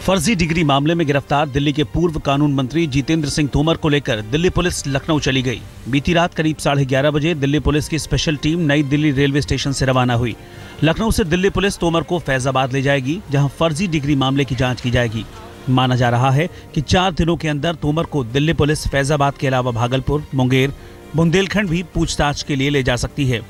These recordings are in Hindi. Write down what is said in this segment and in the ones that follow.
फर्जी डिग्री मामले में गिरफ्तार दिल्ली के पूर्व कानून मंत्री जितेंद्र सिंह तोमर को लेकर दिल्ली पुलिस लखनऊ चली गई। बीती रात करीब 11:30 बजे दिल्ली पुलिस की स्पेशल टीम नई दिल्ली रेलवे स्टेशन से रवाना हुई। लखनऊ से दिल्ली पुलिस तोमर को फैजाबाद ले जाएगी, जहां फर्जी डिग्री मामले की जांच की जाएगी। माना जा रहा है कि 4 दिनों के अंदर तोमर को दिल्ली पुलिस फैजाबाद के अलावा भागलपुर, मुंगेर, बुंदेलखंड भी पूछताछ के लिए ले जा सकती है।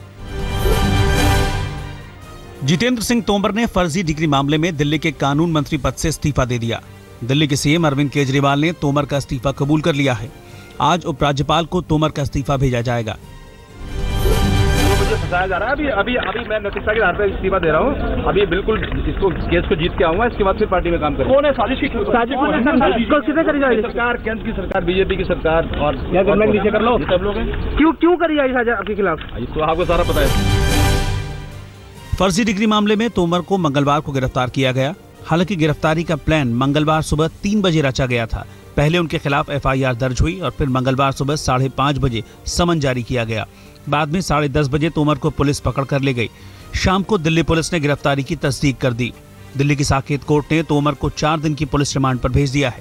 जितेंद्र सिंह तोमर ने फर्जी डिग्री मामले में दिल्ली के कानून मंत्री पद से इस्तीफा दे दिया। दिल्ली के सीएम अरविंद केजरीवाल ने तोमर का इस्तीफा कबूल कर लिया है। आज उपराज्यपाल को तोमर का इस्तीफा भेजा जाएगा। मुझे फंसाया जा रहा है। अभी मैं नैतिकता के आधार पर इस्तीफा दे रहा हूँ। अभी बिल्कुल इसको केस को जीत के आऊंगा, इसके बाद फिर पार्टी में काम करूंगा। कौन है साजिश किसने करी जाएगी? सरकार, केंद्र की सरकार, बीजेपी की सरकार। और नीचे कर लो, सब लोग हैं। क्यों करी जाएगी साजिश आपके खिलाफ? इसको आपको सारा पता है। फर्जी डिग्री मामले में तोमर को मंगलवार को गिरफ्तार किया गया। हालांकि गिरफ्तारी का प्लान मंगलवार सुबह 3 बजे रचा गया था। पहले उनके खिलाफ एफआईआर दर्ज हुई और फिर मंगलवार सुबह 5:30 बजे समन जारी किया गया। बाद में 10:30 बजे तोमर को पुलिस पकड़ कर ले गई। शाम को दिल्ली पुलिस ने गिरफ्तारी की तस्दीक कर दी। दिल्ली की साकेत कोर्ट ने तोमर को 4 दिन की पुलिस रिमांड पर भेज दिया है।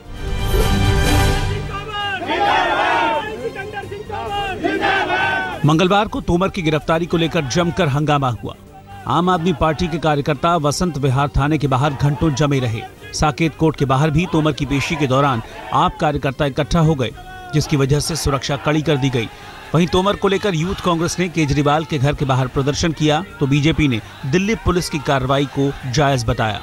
मंगलवार को तोमर की गिरफ्तारी को लेकर जमकर हंगामा हुआ। आम आदमी पार्टी के कार्यकर्ता वसंत विहार थाने के बाहर घंटों जमे रहे। साकेत कोर्ट के बाहर भी तोमर की पेशी के दौरान आप कार्यकर्ता इकट्ठा हो गए, जिसकी वजह से सुरक्षा कड़ी कर दी गई। वहीं तोमर को लेकर यूथ कांग्रेस ने केजरीवाल के घर के बाहर प्रदर्शन किया, तो बीजेपी ने दिल्ली पुलिस की कार्रवाई को जायज बताया।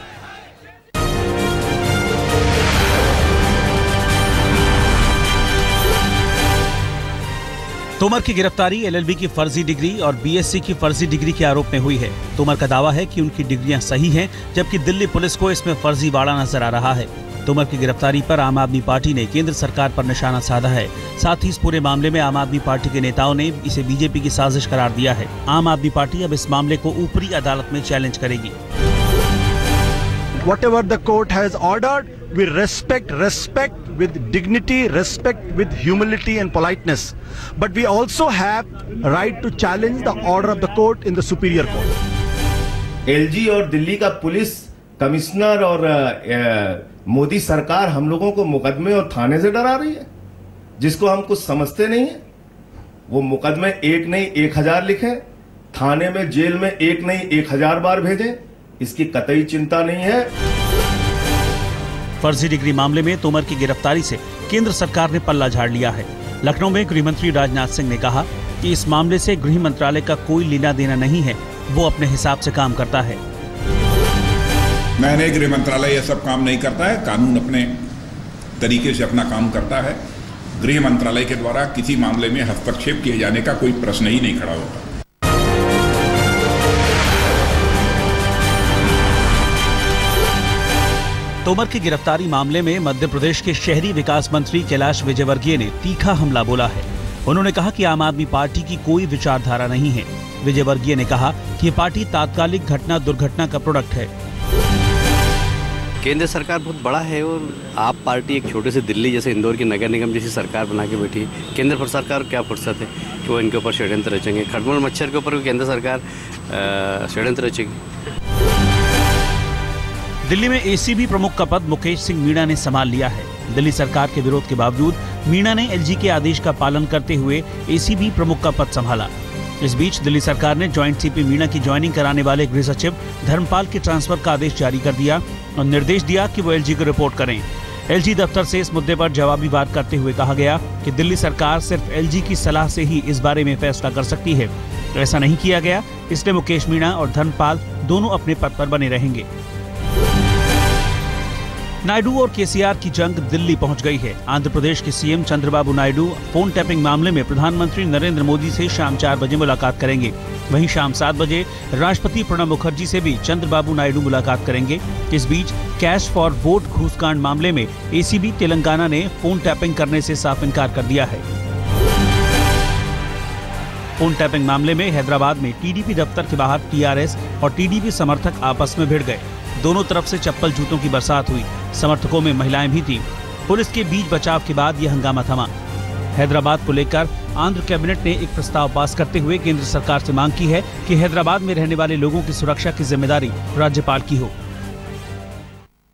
तोमर की गिरफ्तारी एलएलबी की फर्जी डिग्री और बीएससी की फर्जी डिग्री के आरोप में हुई है। तोमर का दावा है कि उनकी डिग्रियां सही हैं, जबकि दिल्ली पुलिस को इसमें फर्जीवाड़ा नजर आ रहा है। तोमर की गिरफ्तारी पर आम आदमी पार्टी ने केंद्र सरकार पर निशाना साधा है। साथ ही इस पूरे मामले में आम आदमी पार्टी के नेताओं ने इसे बीजेपी की साजिश करार दिया है। आम आदमी पार्टी अब इस मामले को ऊपरी अदालत में चैलेंज करेगी। Whatever the court has ordered, we respect with dignity, respect with humility and politeness. But we also have right to challenge the order of the court in the superior court. LG और दिल्ली का पुलिस कमिश्नर और मोदी सरकार हम लोगों को मुकदमे और थाने से डरा रही है, जिसको हम कुछ समझते नहीं है। वो मुकदमे 1 नहीं 1000 लिखे, थाने में जेल में 1 नहीं 1000 बार भेजें, इसकी कतई चिंता नहीं है। फर्जी डिग्री मामले में तोमर की गिरफ्तारी से केंद्र सरकार ने पल्ला झाड़ लिया है। लखनऊ में गृह मंत्री राजनाथ सिंह ने कहा कि इस मामले से गृह मंत्रालय का कोई लेना देना नहीं है, वो अपने हिसाब से काम करता है। मैंने गृह मंत्रालय यह सब काम नहीं करता है, कानून अपने तरीके से अपना काम करता है। गृह मंत्रालय के द्वारा किसी मामले में हस्तक्षेप किए जाने का कोई प्रश्न ही नहीं खड़ा होता। तोमर की गिरफ्तारी मामले में मध्य प्रदेश के शहरी विकास मंत्री कैलाश विजयवर्गीय ने तीखा हमला बोला है। उन्होंने कहा कि आम आदमी पार्टी की कोई विचारधारा नहीं है। विजयवर्गीय ने कहा कि ये पार्टी तात्कालिक घटना दुर्घटना का प्रोडक्ट है। केंद्र सरकार बहुत बड़ा है और आप पार्टी एक छोटे से दिल्ली जैसे इंदौर की नगर निगम जैसी सरकार बना के बैठी है। केंद्र पर सरकार क्या फुर्सत है कि वो इनके ऊपर षड्यंत्र रचेंगे? खटमल मच्छर के ऊपर केंद्र सरकार षड्यंत्र रचेगी। दिल्ली में एसीबी प्रमुख का पद मुकेश सिंह मीणा ने संभाल लिया है। दिल्ली सरकार के विरोध के बावजूद मीणा ने एलजी के आदेश का पालन करते हुए एसीबी प्रमुख का पद संभाला। इस बीच दिल्ली सरकार ने जॉइंट सीपी मीणा की ज्वाइनिंग कराने वाले गृह सचिव धर्मपाल के ट्रांसफर का आदेश जारी कर दिया और निर्देश दिया कि वो एलजी को रिपोर्ट करें। एलजी दफ्तर से इस मुद्दे पर जवाबी बात करते हुए कहा गया कि दिल्ली सरकार सिर्फ एलजी की सलाह से ही इस बारे में फैसला कर सकती है। ऐसा नहीं किया गया, इसलिए मुकेश मीणा और धर्मपाल दोनों अपने पद पर बने रहेंगे। नायडू और केसीआर की जंग दिल्ली पहुंच गई है। आंध्र प्रदेश के CM Chandrababu Naidu phone tapping मामले में प्रधानमंत्री नरेंद्र मोदी से शाम 4 बजे मुलाकात करेंगे। वहीं शाम 7 बजे राष्ट्रपति प्रणब मुखर्जी से भी चंद्रबाबू नायडू मुलाकात करेंगे। इस बीच कैश फॉर वोट घूसकांड मामले में एसीबी तेलंगाना ने फोन टैपिंग करने से साफ इनकार कर दिया है। फोन टैपिंग मामले में हैदराबाद में टीडीपी दफ्तर के बाहर टीआरएस और टीडीपी समर्थक आपस में भिड़ गए। दोनों तरफ से चप्पल जूतों की बरसात हुई। समर्थकों में महिलाएं भी थीं। पुलिस के बीच बचाव के बाद यह हंगामा थमा। हैदराबाद को लेकर आंध्र कैबिनेट ने एक प्रस्ताव पास करते हुए केंद्र सरकार से मांग की है कि हैदराबाद में रहने वाले लोगों की सुरक्षा की जिम्मेदारी राज्यपाल की हो।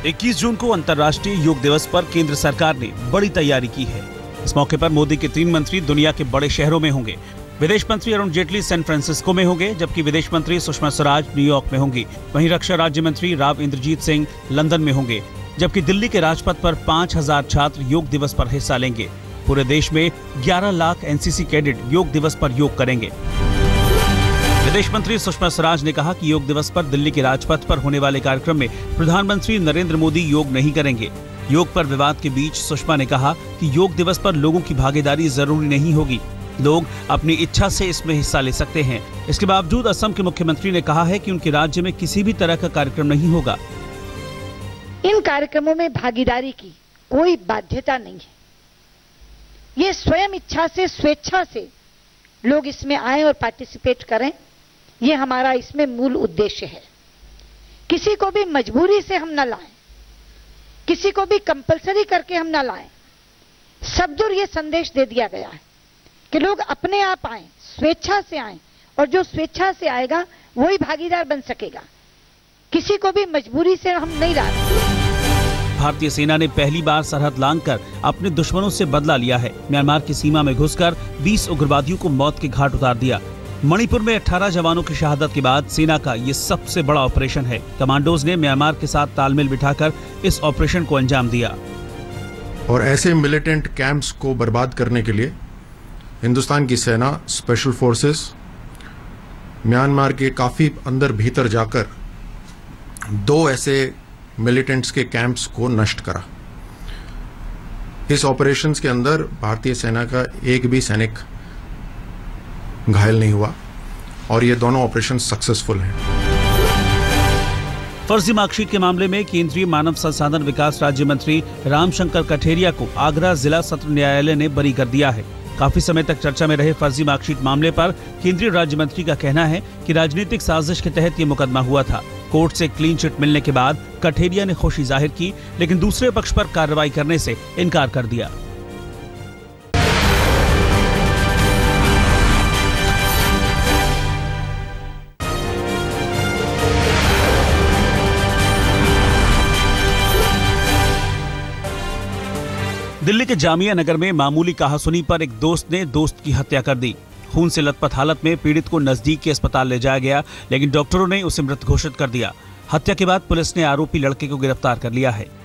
21 जून को अंतर्राष्ट्रीय योग दिवस पर केंद्र सरकार ने बड़ी तैयारी की है। इस मौके पर मोदी के 3 मंत्री दुनिया के बड़े शहरों में होंगे। विदेश मंत्री अरुण जेटली सैन फ्रांसिस्को में होंगे, जबकि विदेश मंत्री सुषमा स्वराज न्यूयॉर्क में होंगी। वहीं रक्षा राज्य मंत्री राव इंद्रजीत सिंह लंदन में होंगे, जबकि दिल्ली के राजपथ पर 5000 छात्र योग दिवस पर हिस्सा लेंगे। पूरे देश में 11 लाख एनसीसी कैडेट योग दिवस पर योग करेंगे। विदेश मंत्री सुषमा स्वराज ने कहा कि योग दिवस पर दिल्ली के राजपथ पर होने वाले कार्यक्रम में प्रधानमंत्री नरेंद्र मोदी योग नहीं करेंगे। योग पर विवाद के बीच सुषमा ने कहा कि योग दिवस पर लोगों की भागीदारी जरूरी नहीं होगी, लोग अपनी इच्छा से इसमें हिस्सा ले सकते हैं। इसके बावजूद असम के मुख्यमंत्री ने कहा है कि उनके राज्य में किसी भी तरह का कार्यक्रम नहीं होगा। इन कार्यक्रमों में भागीदारी की कोई बाध्यता नहीं है। ये स्वयं इच्छा से, स्वेच्छा से लोग इसमें आए और पार्टिसिपेट करें, ये हमारा इसमें मूल उद्देश्य है। किसी को भी मजबूरी से हम न लाएं, किसी को भी कंपलसरी करके हम न लाएं। सब दूर ये संदेश दे दिया गया है कि लोग अपने आप आएं, स्वेच्छा से आएं, और जो स्वेच्छा से आएगा वही भागीदार बन सकेगा। किसी को भी मजबूरी से हम नहीं ला रहे। भारतीय सेना ने पहली बार सरहद लांघकर अपने दुश्मनों से बदला लिया है। म्यांमार की सीमा में घुसकर 20 उग्रवादियों को मौत के घाट उतार दिया। मणिपुर में 18 जवानों की शहादत के बाद सेना का ये सबसे बड़ा ऑपरेशन है। कमांडोज ने म्यांमार के साथ तालमेल बिठाकर इस ऑपरेशन को अंजाम दिया। और ऐसे मिलिटेंट कैंप्स को बर्बाद करने के लिए हिंदुस्तान की सेना, स्पेशल फोर्सेस म्यांमार के काफी अंदर भीतर जाकर 2 ऐसे मिलिटेंट्स के कैंप्स को नष्ट करा। इस ऑपरेशंस के अंदर भारतीय सेना का एक भी सैनिक घायल नहीं हुआ और ये दोनों ऑपरेशन सक्सेसफुल हैं। फर्जी मार्कशीट के मामले में केंद्रीय मानव संसाधन विकास राज्य मंत्री रामशंकर कठेरिया को आगरा जिला सत्र न्यायालय ने बरी कर दिया है। काफी समय तक चर्चा में रहे फर्जी मार्कशीट मामले पर केंद्रीय राज्य मंत्री का कहना है कि राजनीतिक साजिश के तहत ये मुकदमा हुआ था। कोर्ट से क्लीन चिट मिलने के बाद कठेरिया ने खुशी जाहिर की, लेकिन दूसरे पक्ष पर कार्रवाई करने से इनकार कर दिया। दिल्ली के जामिया नगर में मामूली कहासुनी पर एक दोस्त ने दोस्त की हत्या कर दी। खून से लथपथ हालत में पीड़ित को नजदीक के अस्पताल ले जाया गया, लेकिन डॉक्टरों ने उसे मृत घोषित कर दिया। हत्या के बाद पुलिस ने आरोपी लड़के को गिरफ्तार कर लिया है।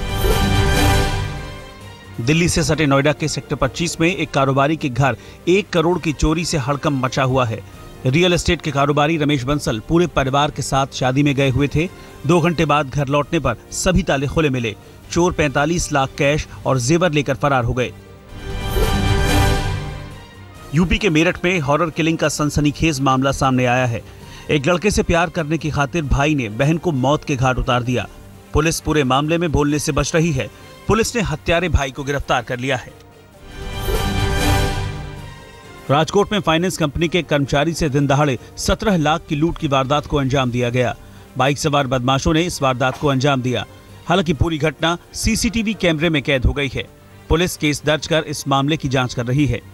दिल्ली से सटे नोएडा के सेक्टर 25 में एक कारोबारी के घर 1 करोड़ की चोरी से हड़कंप मचा हुआ है। रियल एस्टेट के कारोबारी रमेश बंसल पूरे परिवार के साथ शादी में गए हुए थे। 2 घंटे बाद घर लौटने पर सभी ताले खुले मिले। चोर 45 लाख कैश और जेवर लेकर फरार हो गए। यूपी के मेरठ में हॉरर किलिंग का सनसनीखेज मामला सामने आया है। एक लड़के से प्यार करने की खातिर भाई ने बहन को मौत के घाट उतार दिया। पुलिस पूरे मामले में बोलने से बच रही है। पुलिस ने हत्यारे भाई को गिरफ्तार कर लिया है। राजकोट में फाइनेंस कंपनी के कर्मचारी से दिन दहाड़े 17 लाख की लूट की वारदात को अंजाम दिया गया। बाइक सवार बदमाशों ने इस वारदात को अंजाम दिया। हालांकि पूरी घटना सीसीटीवी कैमरे में कैद हो गई है। पुलिस केस दर्ज कर इस मामले की जांच कर रही है।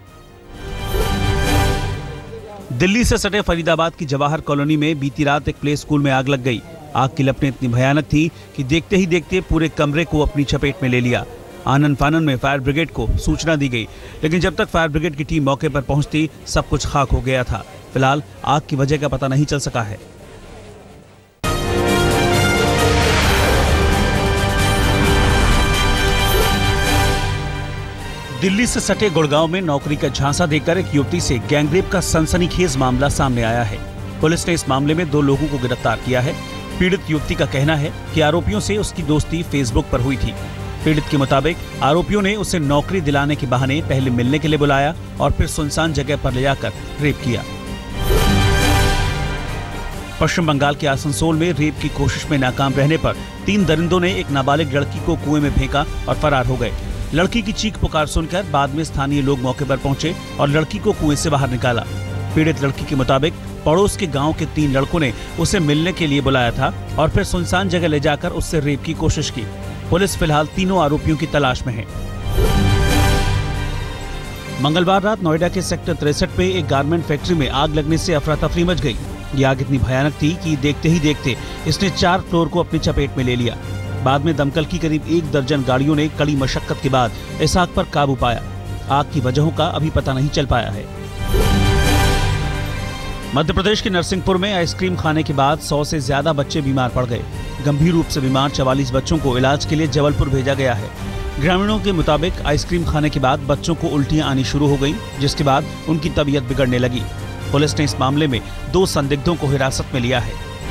दिल्ली से सटे फरीदाबाद की जवाहर कॉलोनी में बीती रात एक प्ले स्कूल में आग लग गई। आग की लपटें इतनी भयानक थी कि देखते ही देखते पूरे कमरे को अपनी चपेट में ले लिया। आनन फानन में फायर ब्रिगेड को सूचना दी गई, लेकिन जब तक फायर ब्रिगेड की टीम मौके पर पहुंचती सब कुछ खाक हो गया था। फिलहाल आग की वजह का पता नहीं चल सका है। दिल्ली से सटे गुड़गांव में नौकरी का झांसा देकर एक युवती से गैंगरेप का सनसनीखेज मामला सामने आया है। पुलिस ने इस मामले में 2 लोगों को गिरफ्तार किया है। पीड़ित युवती का कहना है कि आरोपियों से उसकी दोस्ती फेसबुक पर हुई थी। पीड़ित के मुताबिक आरोपियों ने उसे नौकरी दिलाने के बहाने पहले मिलने के लिए बुलाया और फिर सुनसान जगह पर ले जाकर रेप किया। पश्चिम बंगाल के आसनसोल में रेप की कोशिश में नाकाम रहने पर 3 दरिंदों ने एक नाबालिग लड़की को कुएं में फेंका और फरार हो गए। लड़की की चीख पुकार सुनकर बाद में स्थानीय लोग मौके पर पहुंचे और लड़की को कुएं से बाहर निकाला। पीड़ित लड़की के मुताबिक पड़ोस के गांव के 3 लड़कों ने उसे मिलने के लिए बुलाया था और फिर सुनसान जगह ले जाकर उससे रेप की कोशिश की। पुलिस फिलहाल तीनों आरोपियों की तलाश में है। मंगलवार रात नोएडा के सेक्टर 63 में एक गारमेंट फैक्ट्री में आग लगने से अफरा तफरी मच गई। ये आग इतनी भयानक थी कि देखते ही देखते इसने 4 फ्लोर को अपनी चपेट में ले लिया। बाद में दमकल की करीब 1 दर्जन गाड़ियों ने कड़ी मशक्कत के बाद इस आग पर काबू पाया। आग की वजहों का अभी पता नहीं चल पाया है। मध्य प्रदेश के नरसिंहपुर में आइसक्रीम खाने के बाद 100 से ज्यादा बच्चे बीमार पड़ गए। गंभीर रूप से बीमार 44 बच्चों को इलाज के लिए जबलपुर भेजा गया है। ग्रामीणों के मुताबिक आइसक्रीम खाने के बाद बच्चों को उल्टियां आनी शुरू हो गई, जिसके बाद उनकी तबीयत बिगड़ने लगी। पुलिस ने इस मामले में 2 संदिग्धों को हिरासत में लिया है।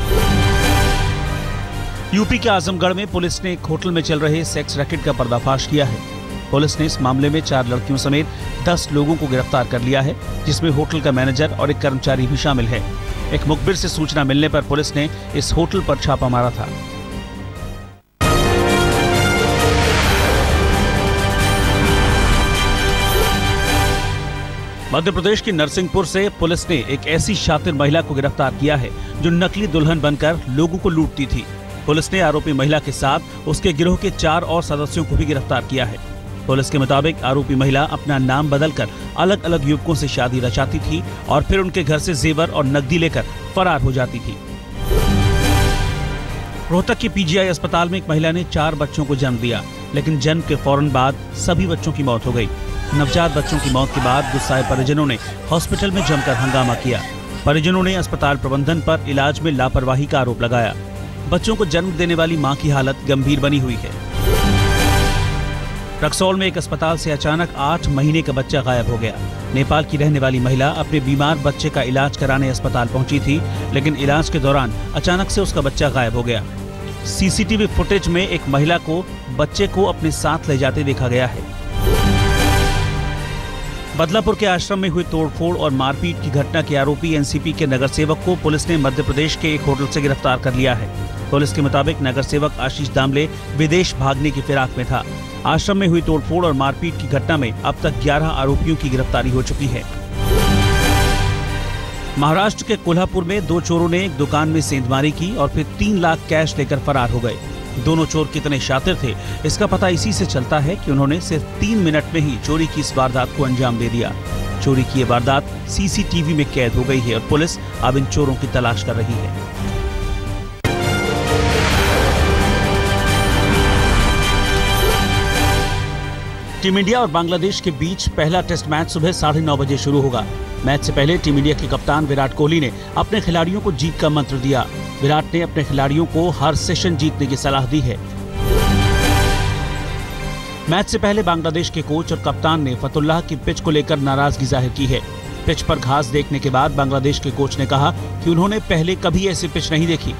यूपी के आजमगढ़ में पुलिस ने एक होटल में चल रहे सेक्स रैकेट का पर्दाफाश किया है। पुलिस ने इस मामले में 4 लड़कियों समेत 10 लोगों को गिरफ्तार कर लिया है, जिसमें होटल का मैनेजर और एक कर्मचारी भी शामिल है। एक मुखबिर से सूचना मिलने पर पुलिस ने इस होटल पर छापा मारा था। मध्य प्रदेश के नरसिंहपुर से पुलिस ने एक ऐसी शातिर महिला को गिरफ्तार किया है जो नकली दुल्हन बनकर लोगों को लूटती थी। पुलिस ने आरोपी महिला के साथ उसके गिरोह के 4 और सदस्यों को भी गिरफ्तार किया है। पुलिस के मुताबिक आरोपी महिला अपना नाम बदलकर अलग अलग युवकों से शादी रचाती थी और फिर उनके घर से जेवर और नकदी लेकर फरार हो जाती थी। रोहतक के पीजीआई अस्पताल में एक महिला ने 4 बच्चों को जन्म दिया, लेकिन जन्म के फौरन बाद सभी बच्चों की मौत हो गई। नवजात बच्चों की मौत के बाद गुस्साए परिजनों ने हॉस्पिटल में जमकर हंगामा किया। परिजनों ने अस्पताल प्रबंधन पर इलाज में लापरवाही का आरोप लगाया। बच्चों को जन्म देने वाली मां की हालत गंभीर बनी हुई है। रक्सौल में एक अस्पताल से अचानक 8 महीने का बच्चा गायब हो गया। नेपाल की रहने वाली महिला अपने बीमार बच्चे का इलाज कराने अस्पताल पहुंची थी, लेकिन इलाज के दौरान अचानक से उसका बच्चा गायब हो गया। सीसीटीवी फुटेज में एक महिला को बच्चे को अपने साथ ले जाते देखा गया है। बदलापुर के आश्रम में हुई तोड़फोड़ और मारपीट की घटना के आरोपी एनसीपी के नगर सेवक को पुलिस ने मध्य प्रदेश के एक होटल से गिरफ्तार कर लिया है। पुलिस के मुताबिक नगर सेवक आशीष दामले विदेश भागने की फिराक में था। आश्रम में हुई तोड़फोड़ और मारपीट की घटना में अब तक 11 आरोपियों की गिरफ्तारी हो चुकी है। महाराष्ट्र के कोल्हापुर में 2 चोरों ने एक दुकान में सेंधमारी की और फिर 3 लाख कैश लेकर फरार हो गए। दोनों चोर कितने शातिर थे, इसका पता इसी से चलता है कि उन्होंने सिर्फ 3 मिनट में ही चोरी की इस वारदात को अंजाम दे दिया। चोरी की ये वारदात सीसीटीवी में कैद हो गई है और पुलिस अब इन चोरों की तलाश कर रही है। टीम इंडिया और बांग्लादेश के बीच पहला टेस्ट मैच सुबह 9:30 बजे शुरू होगा। मैच से पहले टीम इंडिया के कप्तान विराट कोहली ने अपने खिलाड़ियों को जीत का मंत्र दिया। विराट ने अपने खिलाड़ियों को हर सेशन जीतने की सलाह दी है। मैच से पहले बांग्लादेश के कोच और कप्तान ने फतुल्लाह की पिच को लेकर नाराजगी जाहिर की है। पिच पर घास देखने के बाद बांग्लादेश के कोच ने कहा कि उन्होंने पहले कभी ऐसी पिच नहीं देखी।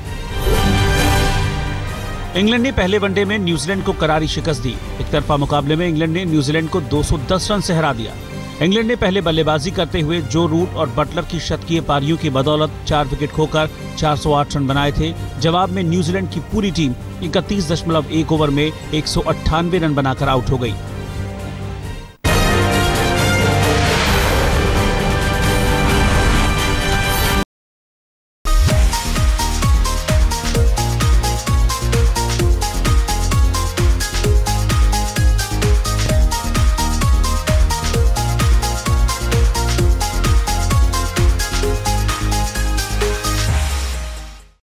इंग्लैंड ने पहले वनडे में न्यूजीलैंड को करारी शिकस्त दी। एक तरफा मुकाबले में इंग्लैंड ने न्यूजीलैंड को 210 रन से हरा दिया। इंग्लैंड ने पहले बल्लेबाजी करते हुए जो रूट और बटलर की शतकीय पारियों की बदौलत 4 विकेट खोकर 408 रन बनाए थे। जवाब में न्यूजीलैंड की पूरी टीम 31.1 ओवर में 198 रन बनाकर आउट हो गई।